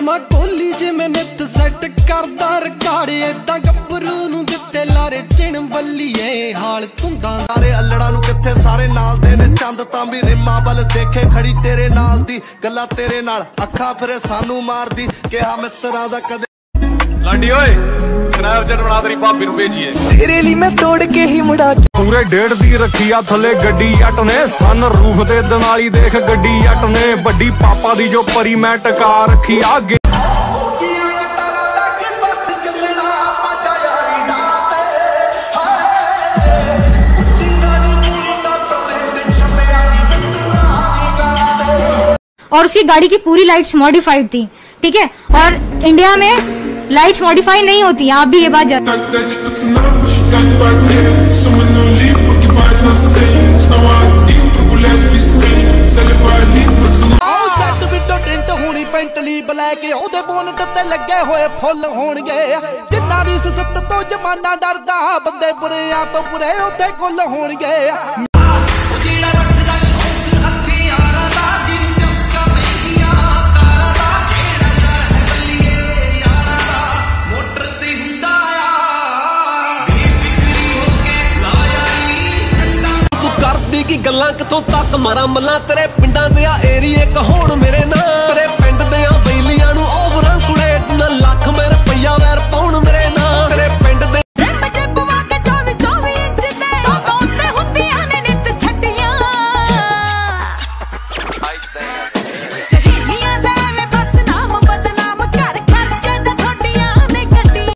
ਜਾਵਾਂ ਕੋਲੀ ਜਿਵੇਂ ਨਿੱਤ ਸੈੱਟ ਕਰਦਾ ਰਿਕਾਰਡ ਏਦਾਂ ਗੱਭਰੂ ਨੂੰ ਦਿੱਤੇ ਲਾਰੇ ਚਿਣ ਬੱਲੀਏ ਹਾਲ ਤੁੰਦਾਂ ਸਾਰੇ ਅਲੜਾਂ ਨੂੰ ਕਿੱਥੇ ਸਾਰੇ ਨਾਲ ਦੇ ਨੇ ਚੰਦ ਤਾਂ ਵੀ ਰਿਮਾ ਵੱਲ ਦੇਖੇ ਖੜੀ ਤੇਰੇ ਨਾਲ ਦੀ ਗੱਲਾਂ ਤੇਰੇ ਨਾਲ ਅੱਖਾਂ ਫਿਰੇ ਸਾਨੂੰ ਮਾਰਦੀ ਕਿਹਾ ਮਿੱਤਰਾਂ ਦਾ ਕਦੇ ਲਾਡੀ ਓਏ ਸਨੈਪਚੈਟ ਬਣਾ ਤੇਰੀ ਭਾਬੀ ਨੂੰ ਭੇਜੀਏ ਤੇਰੇ ਲਈ ਮੈਂ ਤੋੜ ਕੇ ਹੀ ਮੁੜਾ ਪੂਰੇ 1.5 ਦੀ ਰੱਖੀ ਆ ਥੱਲੇ ਗੱਡੀ ਜੱਟ ਨੇ ਸਨ ਰੂਫ ਤੇ ਦਨਾਲੀ ਦੇਖ ਗੱਡੀ ਜੱਟ ਨੇ ਵੱਡੀ ਪਾਪਾ ਦੀ ਜੋ ਪਰੀ ਮੈਂ ਟਕਾ ਰੱਖੀ ਆ ਅੱਗੇ और उसकी गाड़ी की पूरी लाइट्स मॉडिफाइड थी, ठीक है। और इंडिया में लाइट्स मॉडिफाई नहीं होती, आप भी ये बात जानते ਪੈਂਟਲੀ ਬਲੈਕ ਉਹਦੇ ਬੋਨਟ ਤੇ ਲੱਗੇ ਹੋਏ ਫੁੱਲ ਹੋਣਗੇ ਜਿੰਨਾ ਵੀ ਸੁਸਤ ਤੋਂ ਜਮਾਨਾ ਡਰਦਾ ਬੰਦੇ ਬੁਰਿਆਂ ਤੋਂ ਬੁਰੇ ਉੱਥੇ ਕੁੱਲ ਹੋਣਗੇ ਕੀ ਗੱਲਾਂ ਕਿਥੋਂ ਤੱਕ ਮਾਰਾਂ ਮੱਲਾਂ ਤੇਰੇ ਪਿੰਡਾਂ ਦੇ ਆ ਏਰੀਏ ਕਹੋਣ ਮੇਰੇ ਨਾਲ